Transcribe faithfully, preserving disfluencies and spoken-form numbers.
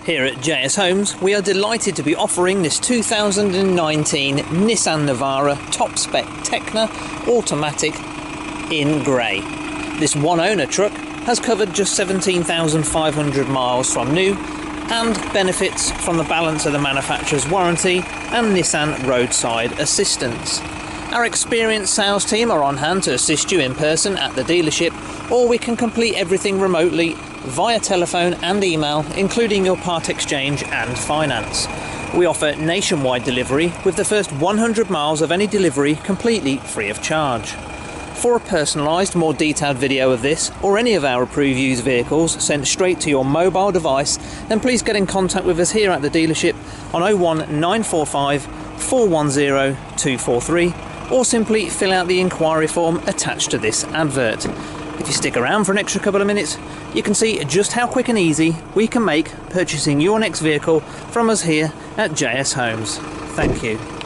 Here at J S Holmes, we are delighted to be offering this two thousand nineteen Nissan Navara top spec Tekna automatic in grey. This one owner truck has covered just seventeen thousand five hundred miles from new and benefits from the balance of the manufacturer's warranty and Nissan roadside assistance. Our experienced sales team are on hand to assist you in person at the dealership, or we can complete everything remotely via telephone and email, including your part exchange and finance. We offer nationwide delivery with the first one hundred miles of any delivery completely free of charge. For a personalised, more detailed video of this or any of our approved used vehicles sent straight to your mobile device, then please get in contact with us here at the dealership on oh one nine four five, four one zero, two four three, or simply fill out the inquiry form attached to this advert. If you stick around for an extra couple of minutes, you can see just how quick and easy we can make purchasing your next vehicle from us here at J S Holmes. Thank you.